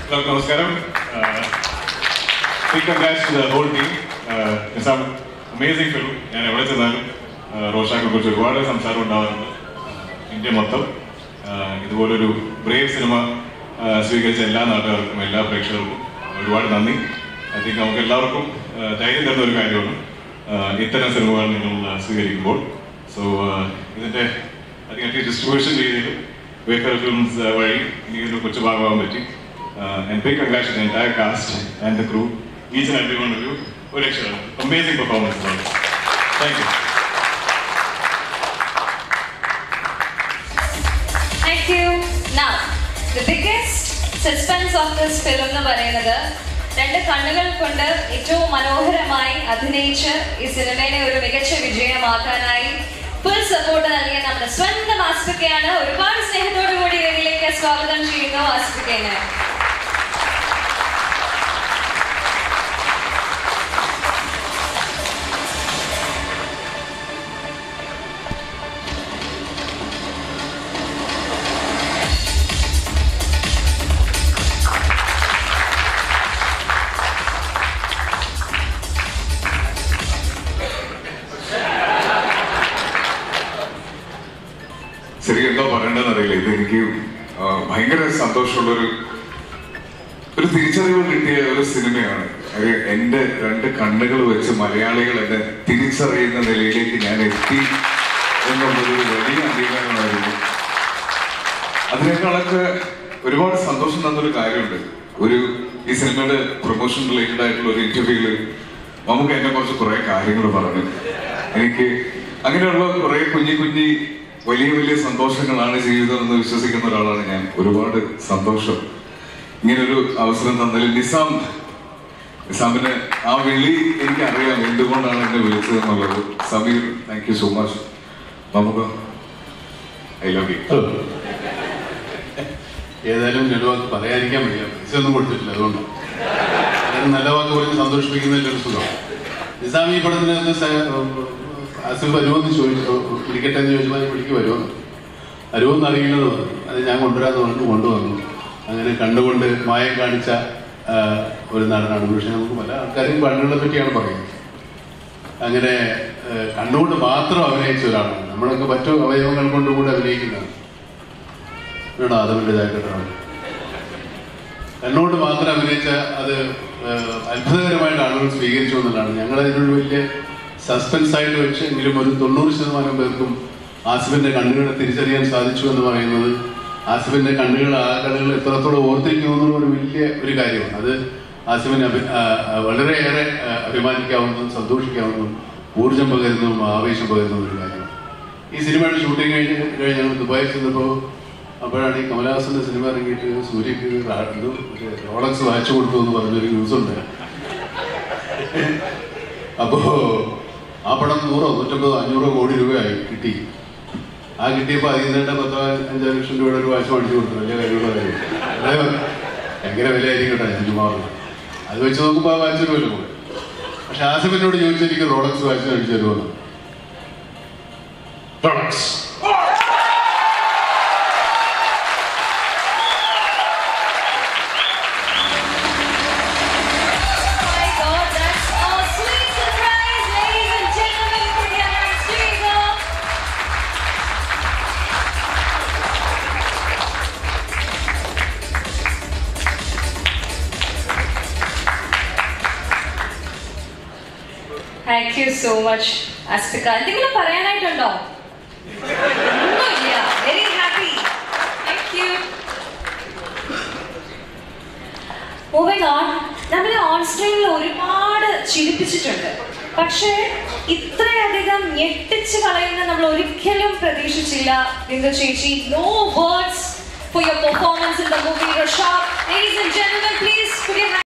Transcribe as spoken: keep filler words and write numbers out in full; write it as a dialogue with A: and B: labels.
A: Hello, Namaskaram. Uh, big congrats to the whole team. Uh, it's an amazing film. I have watched it. Rorschach Film is one of the most India motto. This is a brave cinema. സ്വീകരിച്ച എല്ലാ നാട്ടുകാർക്കും എല്ലാ പ്രേക്ഷകർക്കും ഒരുപാട് നന്ദി. I think നമുക്ക് എല്ലാവർക്കും ധൈര്യം തരുന്ന ഒരു കാര്യമാണ് ഇത്തരം സിനിമകൾ നിങ്ങൾ സ്വീകരിക്കുമ്പോൾ. സോ ഇതിൻ്റെ അതിൻ്റെ ഡിസ്ട്രിബ്യൂഷൻ രീതിയിൽ വേഫർ ഫിലിംസ് വഴി എനിക്കൊരു കൊച്ചു ഭാഗമാകാൻ പറ്റി. And big congrats to the entire cast and the crew, each and every one of you. ഒരു രക്ഷയാണ്. Amazing performance. Thank you.
B: Thank you. Now, the biggest suspense of this film എന്ന് പറയുന്നത് രണ്ട് കണ്ണുകൾ കൊണ്ട് ഏറ്റവും മനോഹരമായി അഭിനയിച്ച് ഈ സിനിമയെ ഒരു മികച്ച വിജയമാക്കാനായി ഫുൾ സപ്പോർട്ട് നൽകിയ നമ്മുടെ സ്വന്തം ആസ്പിക്കയാണ്. ഒരുപാട് സ്നേഹത്തോടു കൂടി വേദിയിലേക്ക് സ്വാഗതം ചെയ്യുന്നു ആസ്പിക്കയെ.
C: ശരി, എന്തോ പറയേണ്ടതെന്ന് അറിയില്ല. ഇത് എനിക്ക് ഭയങ്കര സന്തോഷമുള്ളൊരു ഒരു തിരിച്ചറിവ് കിട്ടിയ ഒരു സിനിമയാണ്. എന്റെ രണ്ട് കണ്ണുകൾ വെച്ച് മലയാളികൾ എന്നെ തിരിച്ചറിയുന്ന നിലയിലേക്ക് ഞാൻ എത്തി എന്നുള്ളൊരു വലിയ അംഗീകാരമായിരുന്നു. അതിനേക്കാളൊക്കെ ഒരുപാട് സന്തോഷം തന്നൊരു കാര്യമുണ്ട്. ഒരു ഈ സിനിമയുടെ പ്രൊമോഷൻ റിലേറ്റഡ് ആയിട്ടുള്ള ഒരു ഇന്റർവ്യൂവില് നമുക്ക് എന്നെ കുറിച്ച് കുറെ കാര്യങ്ങൾ പറഞ്ഞു. എനിക്ക് അങ്ങനെയുള്ള കുറെ കുഞ്ഞി കുഞ്ഞി വലിയ വലിയ സന്തോഷങ്ങളാണ് ജീവിതം എന്ന് വിശ്വസിക്കുന്ന ഒരാളാണ് ഞാൻ. ഒരുപാട് സന്തോഷം ഇങ്ങനൊരു അവസരം തന്നതിൽ. നിസാം നിസാമിന് ആ വിളി എനിക്കറിയാം എന്തുകൊണ്ടാണ് എന്നെ വിളിച്ചത് എന്നുള്ളത്. Sameer, thank you so much. നമുക്ക് ഐ ലവ് യു.
D: ഏതായാലും നല്ല വാക്ക് പറയാതിരിക്കാൻ വയ്യ. പൈസ ഒന്നും കൊടുത്തിട്ടില്ല, അതുകൊണ്ട് നല്ല വാക്ക് പറഞ്ഞ് സന്തോഷിപ്പിക്കുന്നതിൻ്റെ ഒരു സുഖം. നിസാം ഈ പടത്തിനകത്ത് ആസിഫ് വരുമെന്ന് ചോദിച്ചു, വിളിക്കട്ടെ എന്ന് ചോദിച്ചപ്പോൾ വിളിക്ക് വരുമെന്ന് വരുമെന്ന് അറിയില്ലെന്ന് പറഞ്ഞു. അത് ഞാൻ കൊണ്ടുവരാമെന്ന് പറഞ്ഞു, കൊണ്ടുവന്നു. അങ്ങനെ കണ്ടുകൊണ്ട് മായം കാണിച്ച ഒരു നടനാണ്. പക്ഷേ നമുക്ക് പല ആൾക്കാരും കണ്ണുകളെ പറ്റിയാണ് പറയുന്നത്. അങ്ങനെ കണ്ണുകൊണ്ട് മാത്രം അഭിനയിച്ച ഒരാളാണ്. നമ്മളൊക്കെ മറ്റു അവയവങ്ങൾ കൊണ്ടുകൂടെ അഭിനയിക്കുന്നതാണ്. വേണോ അതവൻ്റെതായിട്ടാണ്. കണ്ണുകൊണ്ട് മാത്രം അഭിനയിച്ച അത് അത്ഭുതകരമായിട്ട് ആളുകൾ സ്വീകരിച്ചു എന്നുള്ളതാണ്. ഞങ്ങളതിനൊരു വലിയ സസ്പെൻസ് ആയിട്ട് വെച്ച് എങ്കിലും ഒരു തൊണ്ണൂറ് ശതമാനം പേർക്കും ആസിഫിന്റെ കണ്ണുകളെ തിരിച്ചറിയാൻ സാധിച്ചു എന്ന് പറയുന്നത് ആസിഫിന്റെ കണ്ണുകൾ ആ കണ്ണുകൾ എത്രത്തോളം ഓർത്തിരിക്കുന്നു എന്നുള്ള ഒരു വലിയ ഒരു കാര്യമാണ്. അത് ആസിഫിന് അഭി വളരെയേറെ അഭിമാനിക്കാവുന്നതും സന്തോഷിക്കാവുന്നതും ഊർജം പകരുന്നതും ആവേശം പകരുന്നതും ഒരു കാര്യമാണ്. ഈ സിനിമയുടെ ഷൂട്ടിംഗ് കഴിഞ്ഞ് കഴിഞ്ഞ് ഞങ്ങൾ ദുബായിൽ ചെന്നപ്പോൾ അപ്പോഴാണ് ഈ കമലഹാസന്റെ സിനിമ ഇറങ്ങിയിട്ട് സൂര്യക്ക് എന്തോ റോളക്സ് വായിച്ചു കൊടുത്തു എന്ന് പറഞ്ഞൊരു ന്യൂസ് ഉണ്ട്. അപ്പോ ആ പടം നൂറോ നൂറ്റമ്പതോ അഞ്ഞൂറോ കോടി രൂപയായി കിട്ടി. ആ കിട്ടിയപ്പോൾ അതിൽ നിന്ന് പത്തോ അഞ്ചാറ് ലക്ഷം രൂപയുടെ ഒരു വാച്ച് മേടിച്ചു കൊടുത്തു. വലിയ കാര്യമുള്ള കാര്യം. ഭയങ്കര വിലയായിരിക്കും കേട്ടോ. ഞാൻ ചുമ്മാ അത് വെച്ച് നോക്കുമ്പോൾ ആ വാച്ച് വില പോയി. പക്ഷെ ആസിഫിനോട് ചോദിച്ചാൽ എനിക്ക് റോളക്സ് വാച്ച് മേടിച്ചു തരുമെന്ന്. Rolex
B: Thank you so much, Aspika. എന്തെങ്കിലും പറയാനായിട്ടുണ്ടോ? ഒന്നുമില്ല. Very happy. Thank you. Moving on. നമ്മൾ ഓൺ സ്ക്രീനിൽ ഒരുപാട് ചിരിപ്പിച്ചിട്ടുണ്ട്. പക്ഷേ ഇത്രയധികം ഞെട്ടിച്ച് കളയുന്ന നമ്മൾ ഒരിക്കലും പ്രതീക്ഷിച്ചില്ല. ബിന്ദു ചേച്ചി, no words for your performance in the movie Rorschach. Ladies and gentlemen, please put your hands